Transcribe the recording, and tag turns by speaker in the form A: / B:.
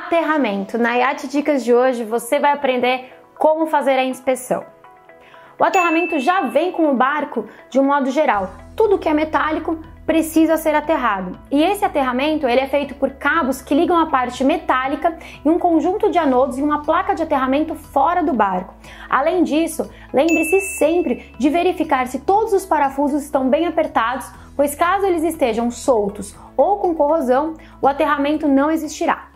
A: Aterramento. Na IAT Dicas de hoje você vai aprender como fazer a inspeção. O aterramento já vem com o barco de um modo geral. Tudo que é metálico precisa ser aterrado. E esse aterramento ele é feito por cabos que ligam a parte metálica e um conjunto de anodos e uma placa de aterramento fora do barco. Além disso, lembre-se sempre de verificar se todos os parafusos estão bem apertados, pois caso eles estejam soltos ou com corrosão, o aterramento não existirá.